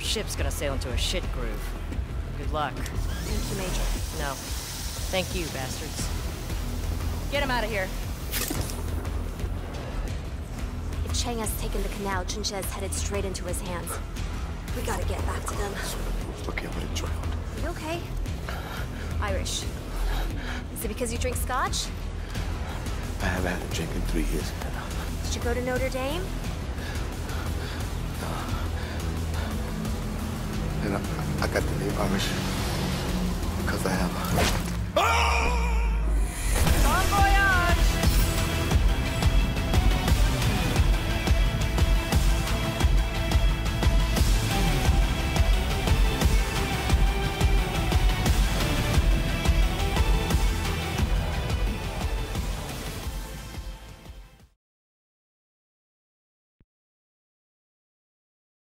ship's gonna sail into a shit groove. Good luck. Thank you, Major. No. Thank you, bastards. Get him out of here. If Chang has taken the canal, Junjie is headed straight into his hands. We gotta get back to them. Look, I would have drowned. You okay? Irish. Is it because you drink scotch? I haven't had a drink in 3 years. Did you go to Notre Dame? And I got the name Irish because I have